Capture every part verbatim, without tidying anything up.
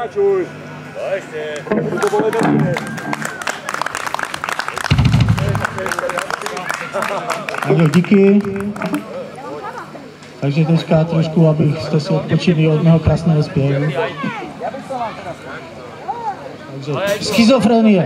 Pokračuj. No ještě. To bylo dobře. Tak jo, díky. Takže teďka trošku, abyste si odpočili od mého krásného zpěvu. Takže schizofrenie.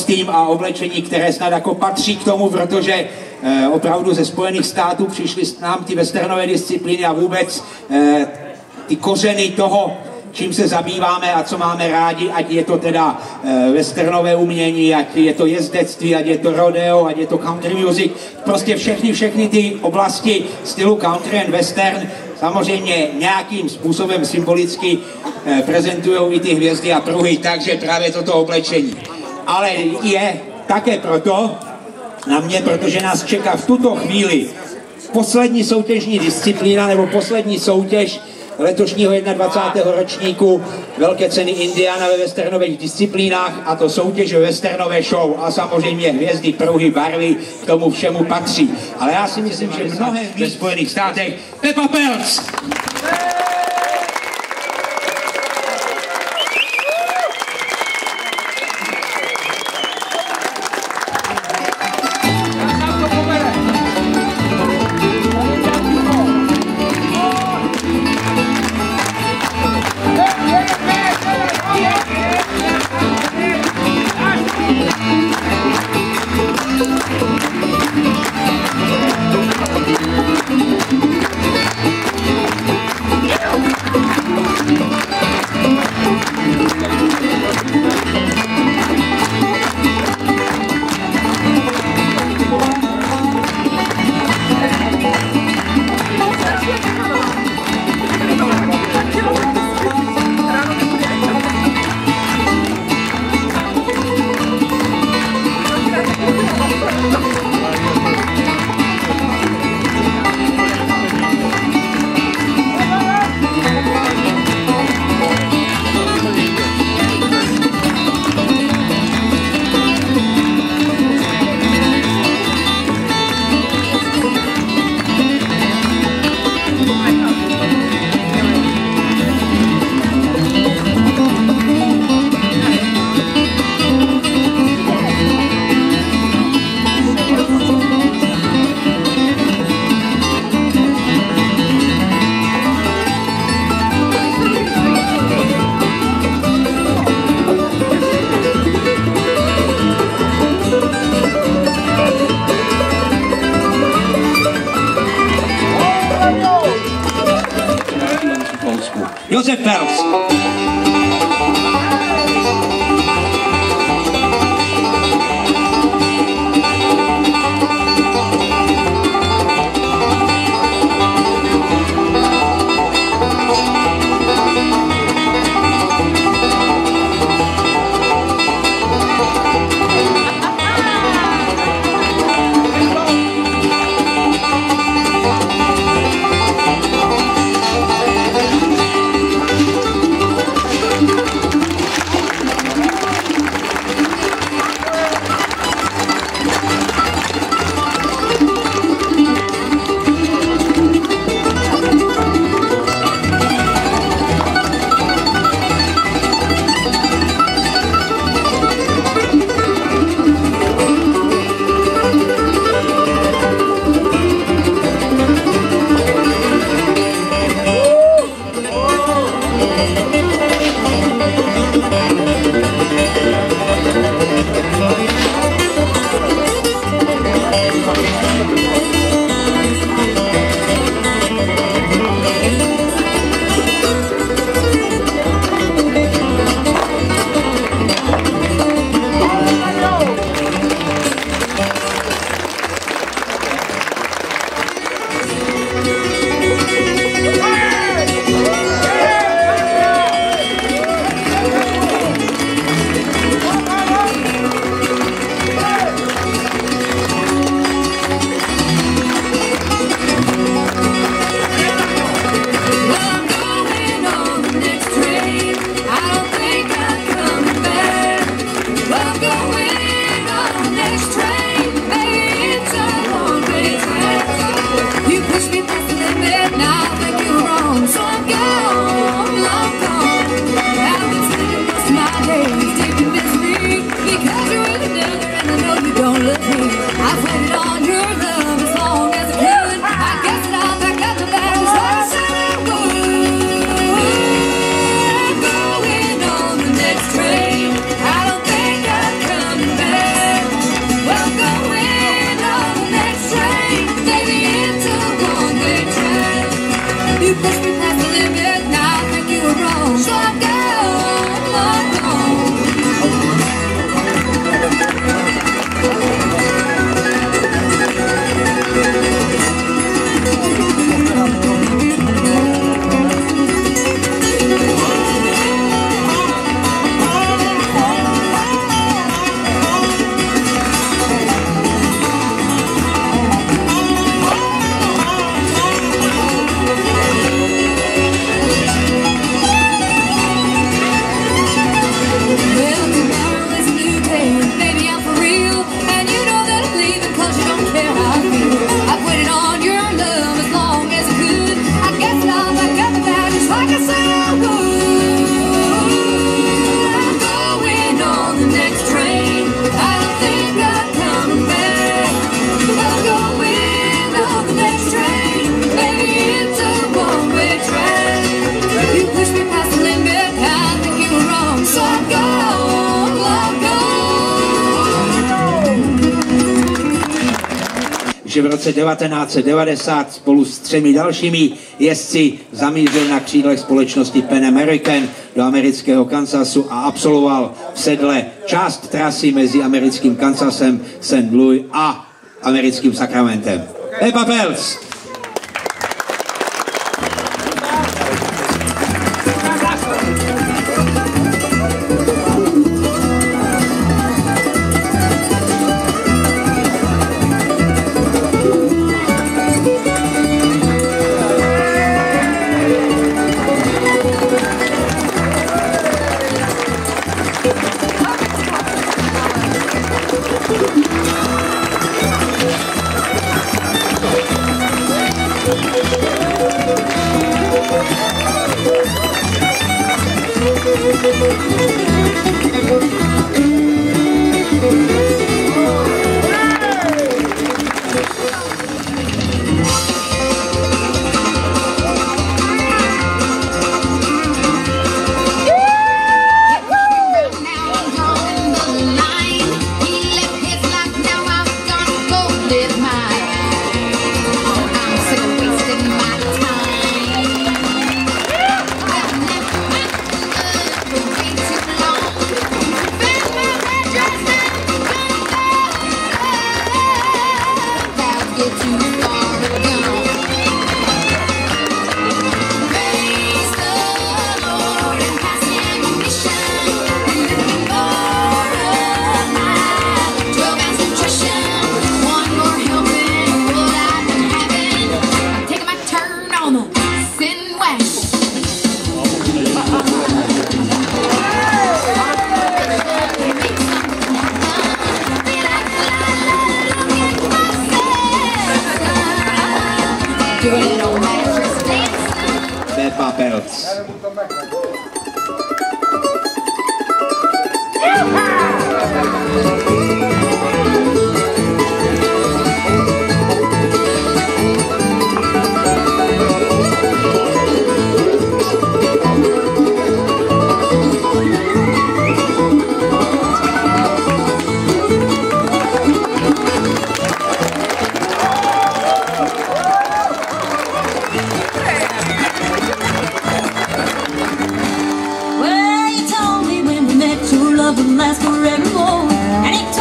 kostým a oblečení, které snad jako patří k tomu, protože eh, opravdu ze Spojených států přišly s nám ty westernové disciplíny a vůbec eh, ty kořeny toho, čím se zabýváme a co máme rádi, ať je to teda e, westernové umění, ať je to jezdectví, ať je to rodeo, ať je to country music, prostě všechny, všechny ty oblasti stylu country and western samozřejmě nějakým způsobem symbolicky e, prezentují i ty hvězdy a pruhy, takže právě toto oblečení. Ale je také proto na mě, protože nás čeká v tuto chvíli poslední soutěžní disciplína nebo poslední soutěž letošního dvacátého prvního ročníku Velké ceny Indiana ve westernových disciplínách, a to soutěž ve westernové show. A samozřejmě hvězdy, pruhy, barvy k tomu všemu patří. Ale já si myslím, že mnohem ve Spojených státech Peppa Peltz! Josef Peltz. Že v roce devatenáct set devadesát spolu s třemi dalšími jezdci zamířil na křídlech společnosti Pan American do amerického Kansasu a absolvoval v sedle část trasy mezi americkým Kansasem, Saint Louis a americkým Sacramentem. Peppa Peltz! Peppa Peltz. Last forevermore, and it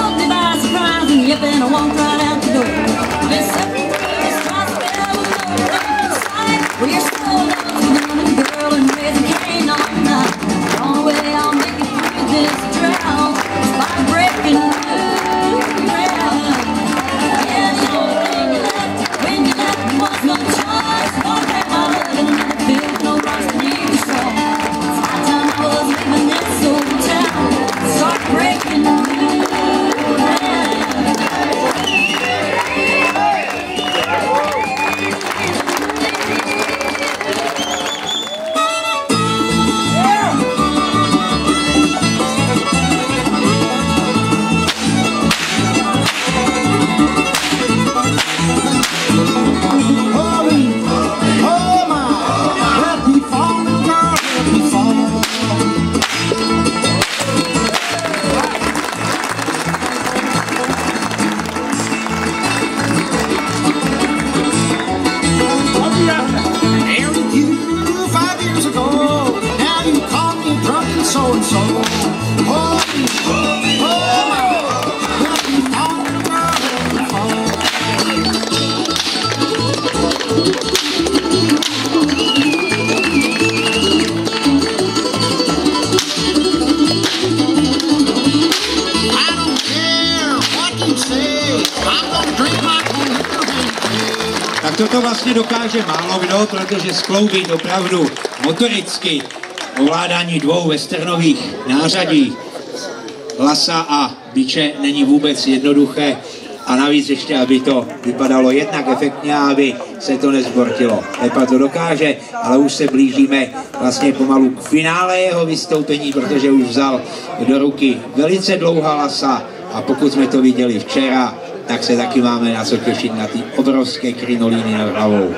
vlastně dokáže málo kdo, protože skloubit opravdu motoricky ovládání dvou westernových nářadí, lasa a biče, není vůbec jednoduché. A navíc ještě, aby to vypadalo jednak efektně, aby se to nezbortilo. Pepa to dokáže, ale už se blížíme vlastně pomalu k finále jeho vystoupení, protože už vzal do ruky velice dlouhá lasa a pokud jsme to viděli včera, tak se taky máme na co těšit na ty obrovské krinolíny nad hlavou.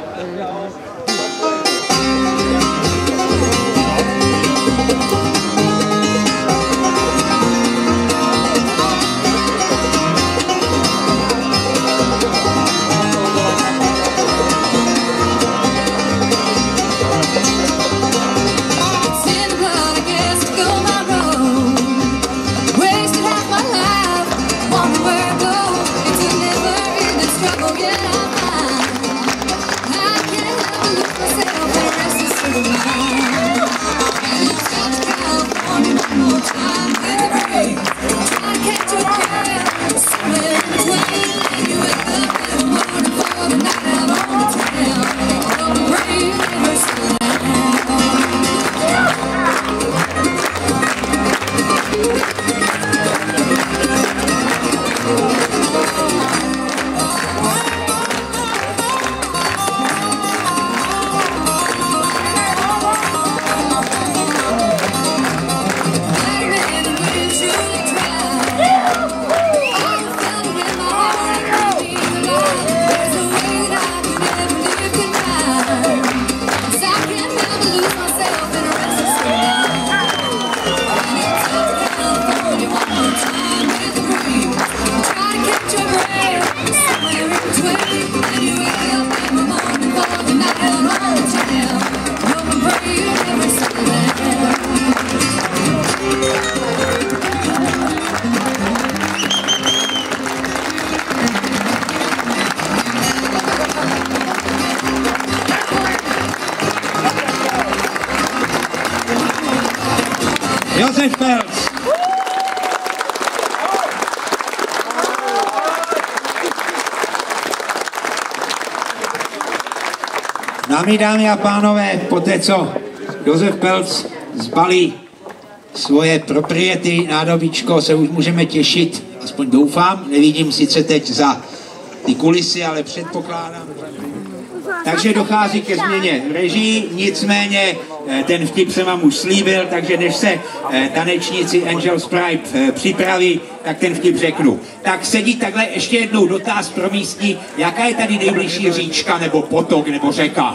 Josef Pelc. Námi, dámy a pánové, poté co Josef Pelc zbalí svoje propriety, nádobičko, se už můžeme těšit, aspoň doufám, nevidím sice teď za ty kulisy, ale předpokládám. Takže dochází ke změně režii, nicméně ten vtip jsem vám už slíbil, takže než se tanečníci Angel Stripe připraví, tak ten vtip řeknu. Tak sedí takhle ještě jednou dotaz pro místní, jaká je tady nejbližší říčka, nebo potok, nebo řeka?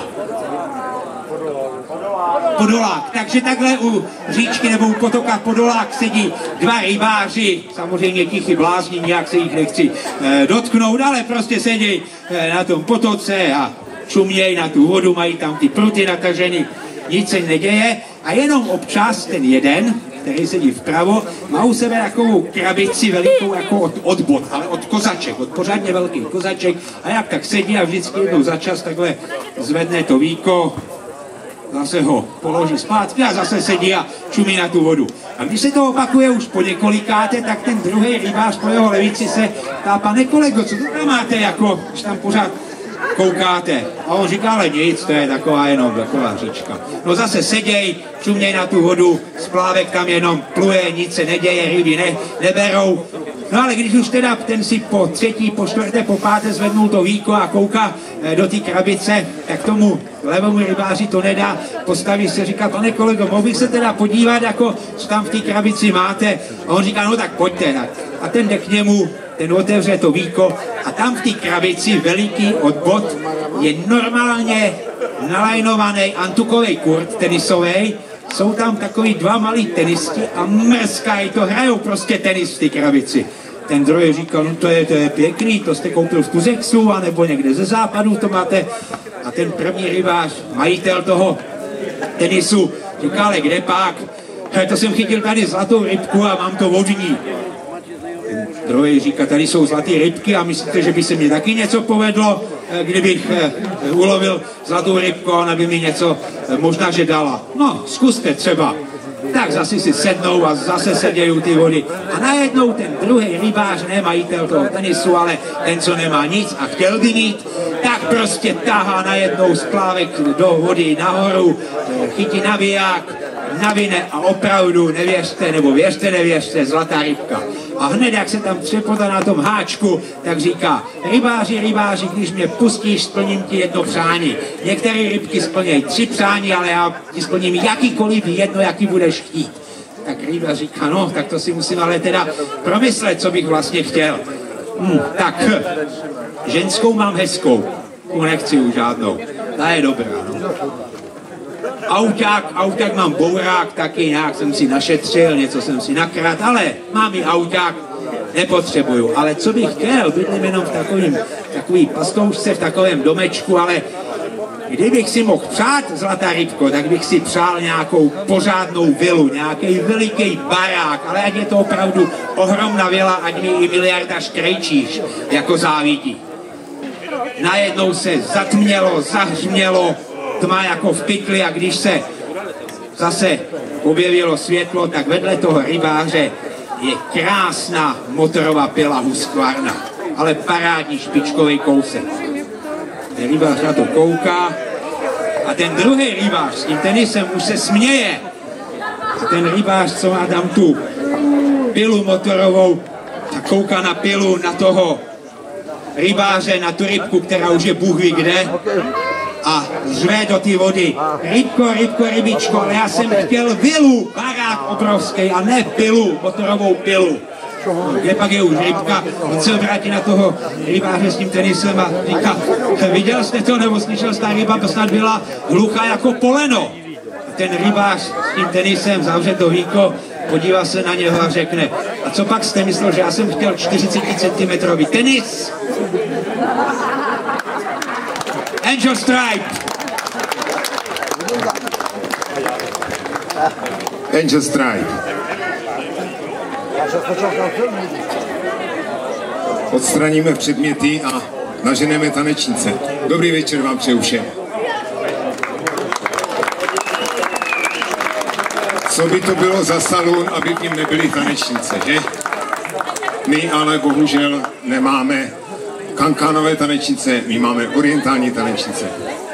Podolák. Takže takhle u říčky nebo u potoka Podolák sedí dva rybáři, samozřejmě tichý blázni, nějak se jich nechci eh, dotknout, ale prostě sedí eh, na tom potoce a čumějí na tu vodu, mají tam ty pruty nataženy, nic se neděje a jenom občas ten jeden, který sedí vpravo, má u sebe takovou krabici velikou jako od, od bot, ale od kozaček, od pořádně velký kozaček a jak tak sedí a vždycky jednou za čas takhle zvedne to víko, zase ho položí zpátky a zase sedí a čumí na tu vodu. A když se to opakuje už po několikáté, tak ten druhý rybář po jeho levici se ptá, pane kolego, co to tam máte, jako, když tam pořád koukáte? A on říká, ale nic, to je taková jenom taková říčka. No zase seděj, čuměj na tu vodu, splávek tam jenom pluje, nic se neděje, ryby ne, neberou. No ale když už teda ten si po třetí, po čtvrté, po páté zvednul to víko a kouká e, do té krabice, tak tomu levému rybáři to nedá, postaví se, říká, pane kolego, mohl bych se teda podívat, jako, co tam v té krabici máte? A on říká, no tak pojďte. Tak. A ten jde k němu, ten otevře to víko a tam v té krabici veliký od bot je normálně nalajnovaný antukový kurt tenisový. Jsou tam takový dva malí tenisti a mrskají to, hrajou prostě tenis v té krabici. Ten druhý říkal, no to je, to je pěkný, to jste koupil v Tuzexu, anebo někde ze západu to máte. A ten první rybář, majitel toho tenisu, říká, ale kde pak? To jsem chytil tady zlatou rybku a mám to vodní. Druhý říká, tady jsou zlaté rybky a myslíte, že by se mi taky něco povedlo, kdybych ulovil zlatou rybku a ona by mi něco možná, že dala. No, zkuste třeba. tak zase si sednou a zase se dějí ty vody. A najednou ten druhý rybář, ne majitel toho tenisu, ale ten, co nemá nic a chtěl by mít, tak prostě tahá najednou splávek do vody nahoru, chytí naviják, navine a opravdu nevěřte, nebo věřte, nevěřte, zlatá rybka. A hned, jak se tam třepotá na tom háčku, tak říká, rybáři, rybáři, když mě pustíš, splním ti jedno přání. Některé rybky splnějí tři přání, ale já ti splním jakýkoliv jedno, jaký budeš chtít. Tak rybář říká, no, tak to si musím ale teda promyslet, co bych vlastně chtěl. Hm, tak, ženskou mám hezkou, tu nechci už žádnou, ta je dobrá, no. Auták, auták mám bourák, taky nějak jsem si našetřil, něco jsem si nakrát, ale mám i auták, nepotřebuju. Ale co bych chtěl, bydlím jenom v takovým, takový pastoušce, v takovém domečku, ale kdybych si mohl přát, zlatá rybko, tak bych si přál nějakou pořádnou vilu, nějaký veliký barák, ale ať je to opravdu ohromná vila, ať mi i miliardář Krejčíř jako závidí. Najednou se zatmělo, zahřmělo, tma jako v pytli a když se zase objevilo světlo, tak vedle toho rybáře je krásná motorová pila Husqvarna, ale parádní špičkový kousek. Ten rybář na to kouká a ten druhý rybář s tím tenisem už se směje. A ten rybář, co má tam tu pilu motorovou, tak kouká na pilu, na toho rybáře, na tu rybku, která už je Bůh ví kde, a řve do té vody. Rybko, rybko, rybičko, ale já jsem chtěl vilu, barák obrovský a ne pilu, motorovou pilu. Kde pak je už rybka, on se obrátí na toho rybáře s tím tenisem a říká, viděl jste to, nebo slyšel jste, ta ryba snad byla hluchá jako poleno. A ten rybář s tím tenisem zavře to víko, podívá se na něho a řekne, a co pak jste myslel, že já jsem chtěl čtyřicet centimetrů tenis? Angel Stripe. Angel Stripe. Odstraníme předměty a naženeme tanečnice. Dobrý večer vám přeju všem. Co by to bylo za salon, aby v něm nebyly tanečnice, že? My ale bohužel nemáme kankánové tanečnice, my máme orientální tanečnice.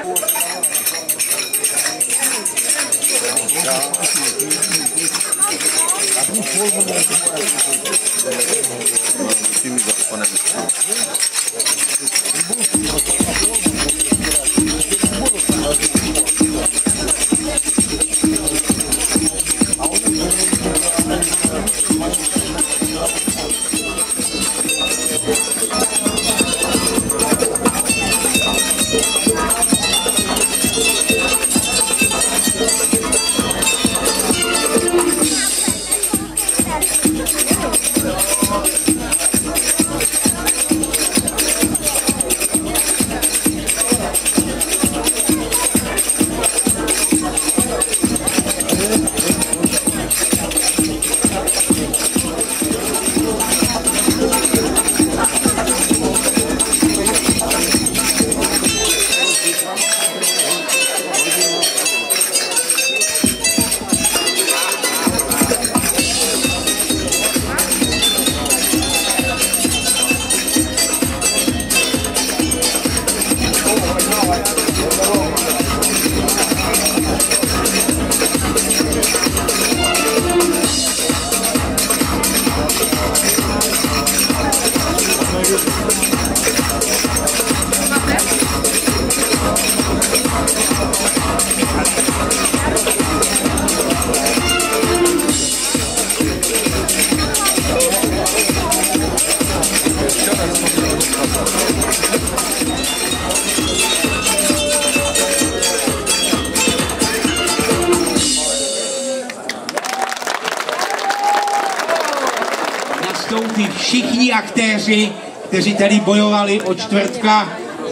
Nastoupí všichni aktéři, kteří tady bojovali od čtvrtka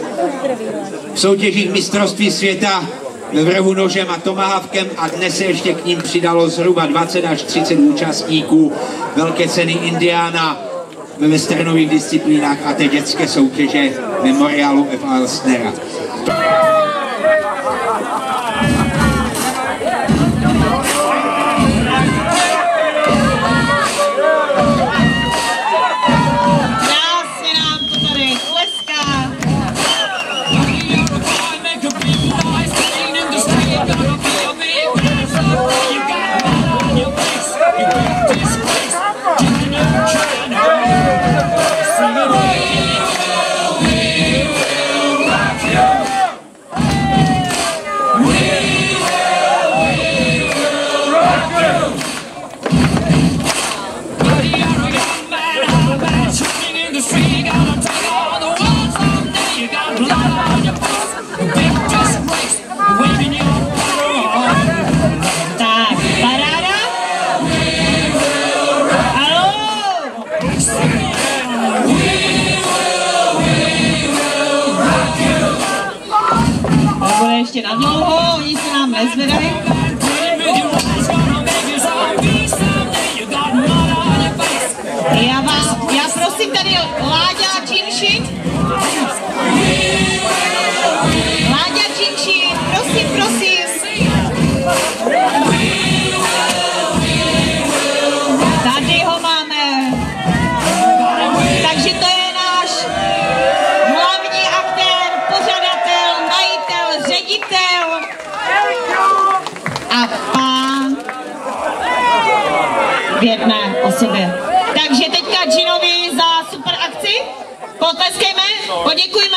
v soutěžích mistrovství světa v vrhu nožem a tomahawkem a dnes se ještě k ním přidalo zhruba dvacet až třicet účastníků velké ceny Indiana ve westernových disciplínách a té dětské soutěže memoriálu F A. Elstnera. ještě na dlouho, oni se nám nezvedají. Já vás, já prosím tady Láďa Činši. Láďa Činši, prosím, prosím. Tady ho máme. Takže to je náš hlavní aktér, pořadatel, majitel, ředitel a pán v jedné osobě. Takže teďka Ginovi za super akci. Potleskejme, poděkujme.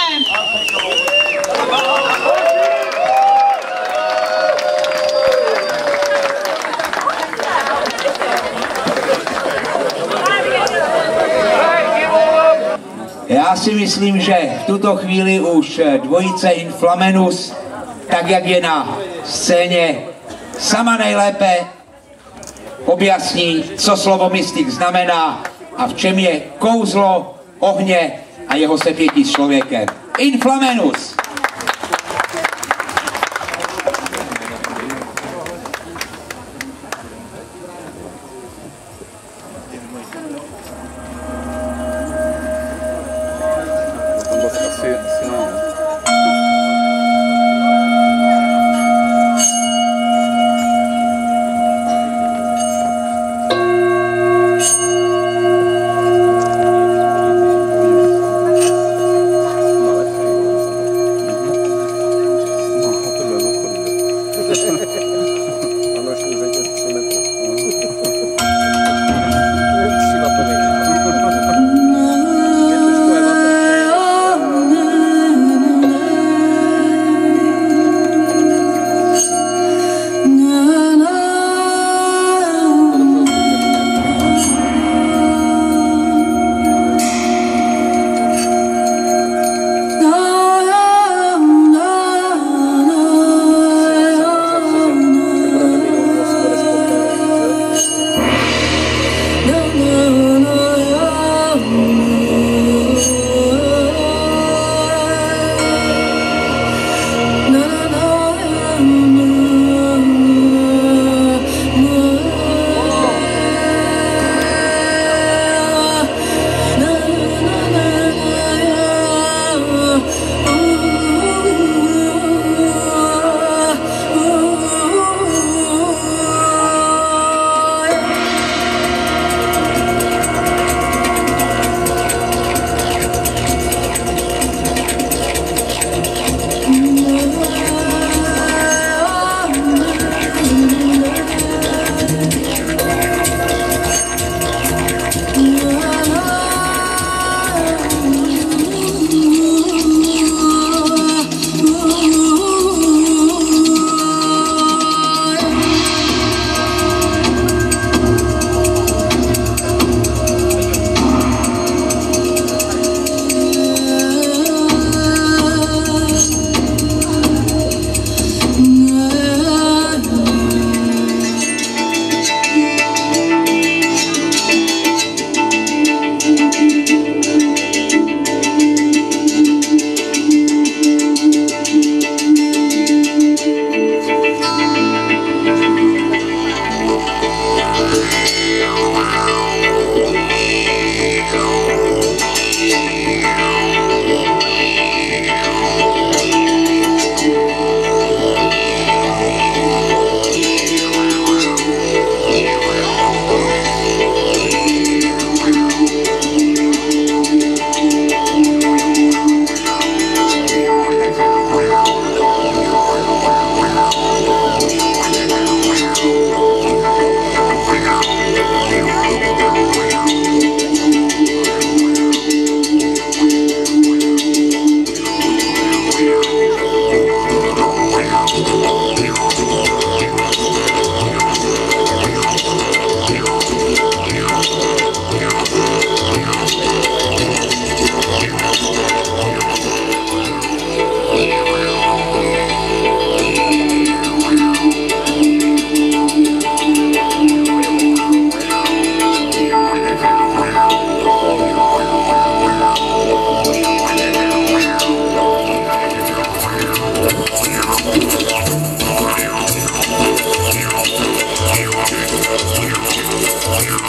Já si myslím, že v tuto chvíli už dvojice Inflamenus, tak jak je na scéně, sama nejlépe objasní, co slovo mystik znamená a v čem je kouzlo ohně a jeho sepětí s člověkem. Inflamenus!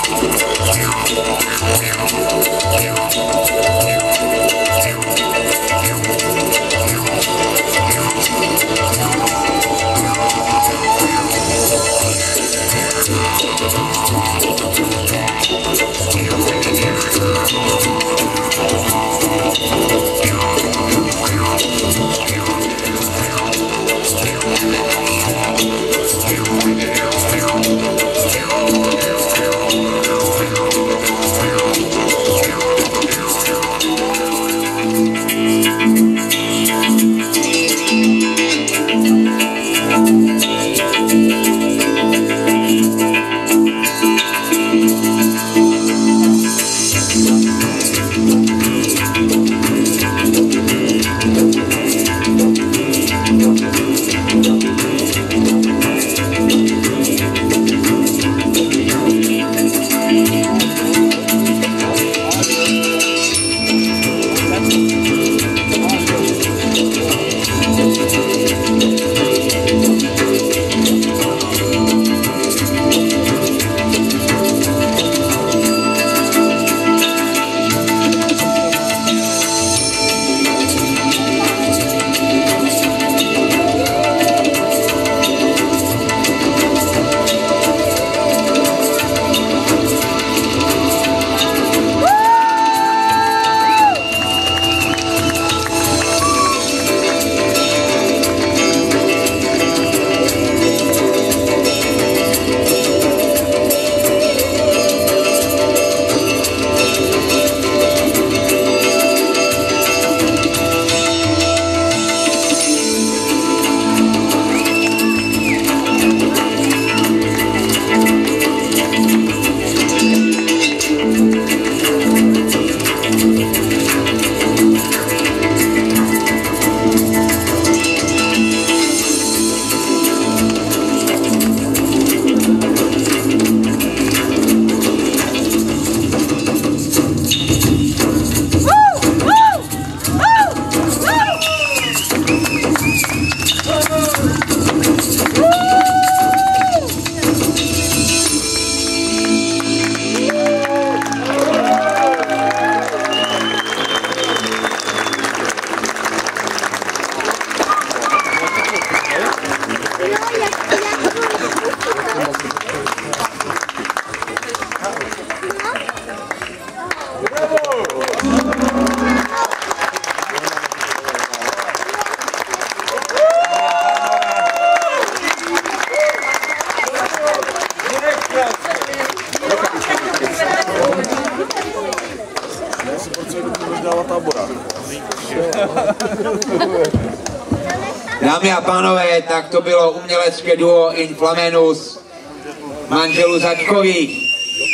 Dámy a pánové, tak to bylo umělecké duo In Flamenus manželů Zaďkových.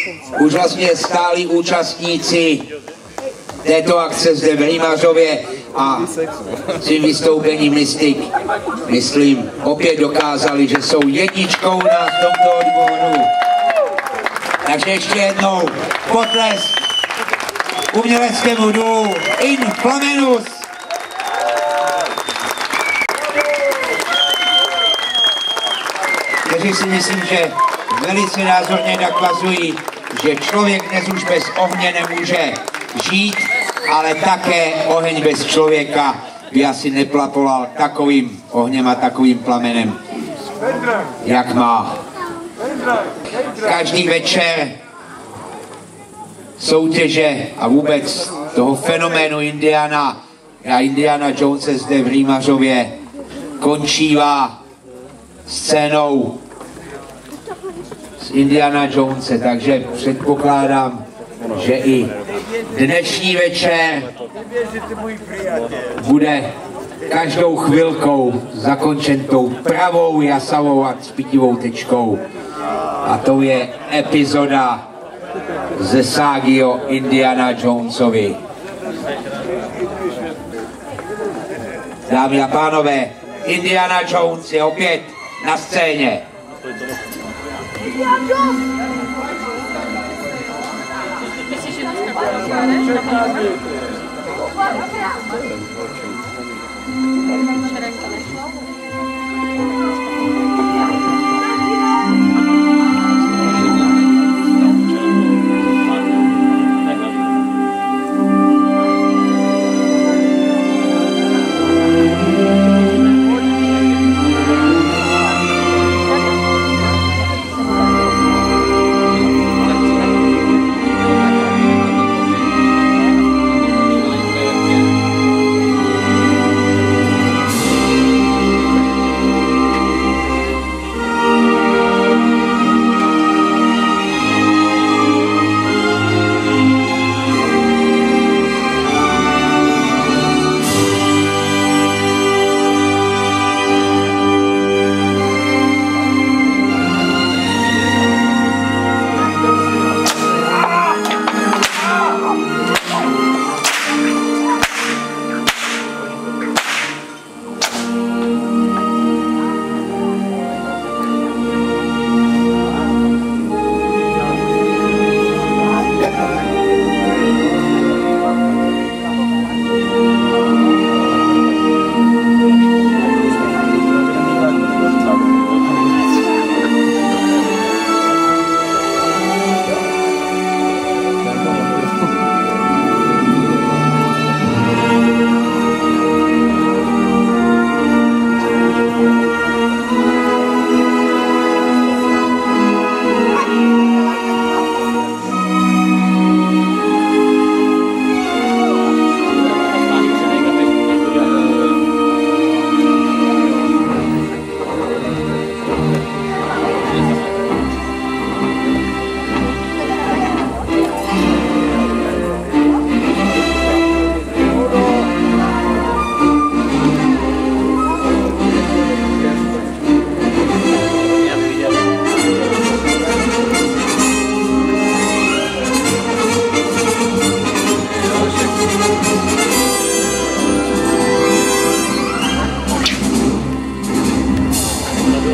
Už vlastně stálí účastníci této akce zde v Rýmařově a svým vystoupením Mystik, myslím, opět dokázali, že jsou jedničkou na tomto odboru. Takže ještě jednou potlesk uměleckému duo In Flamenus. Kteří si myslím, že velice názorně nakazují, že člověk dnes už bez ohně nemůže žít, ale také oheň bez člověka by asi neplapoval takovým ohněm a takovým plamenem, jak má. Každý večer soutěže a vůbec toho fenoménu Indiana a Indiana Jonese zde v Rýmařově končívá scénou z Indiana Jonese, takže předpokládám, že i dnešní večer bude každou chvilkou zakončen tou pravou jasavou a cpitivou tečkou. A to je epizoda ze ságy o Indiana Jonesovi. Dámy a pánové, Indiana Jones je opět na scéně.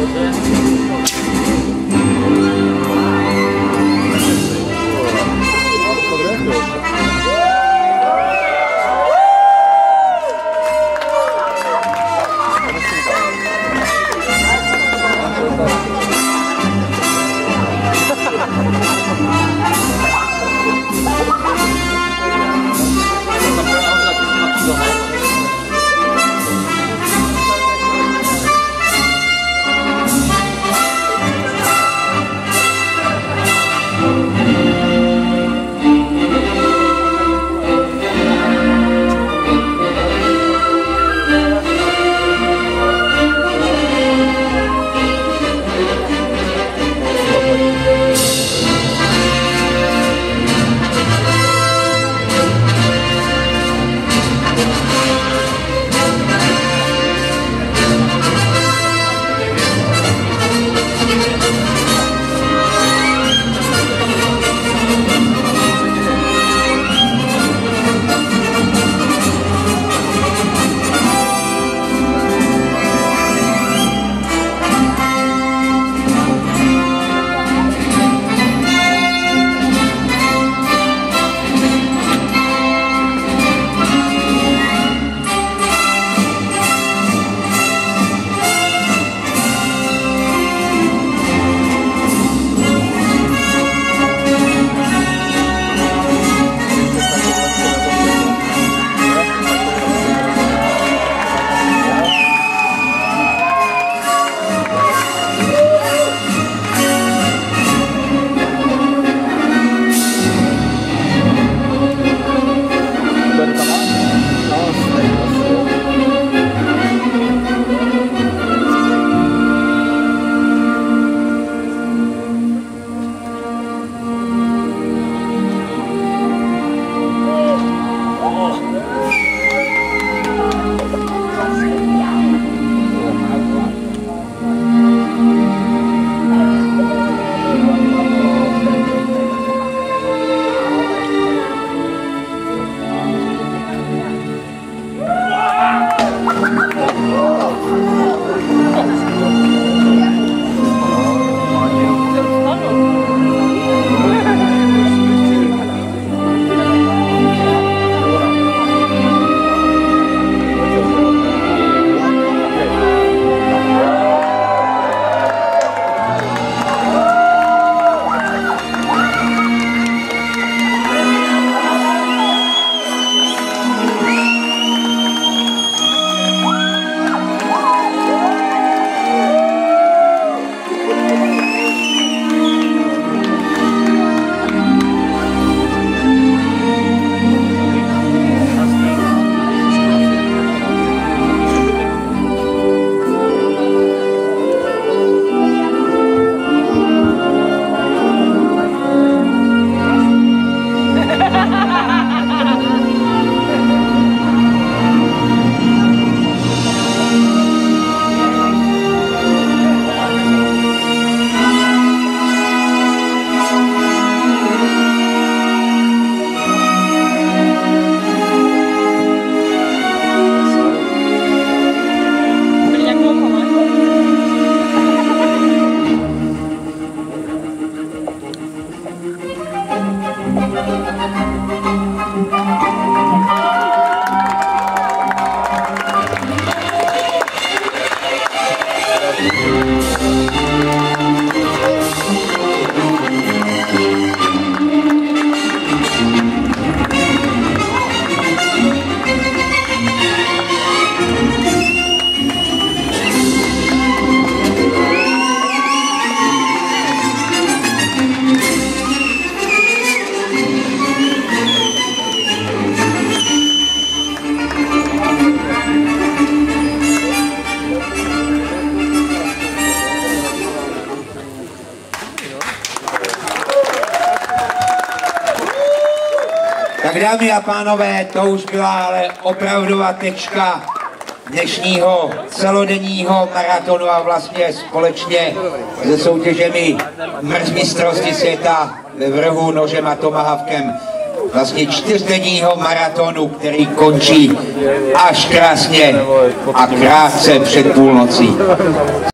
Tak dámy a pánové, to už byla ale opravdová tečka dnešního celodenního maratonu a vlastně společně se soutěžemi mistrovství světa ve vrhu nožem a tomahawkem vlastně čtyřdenního maratonu, který končí až krásně a krátce před půlnocí.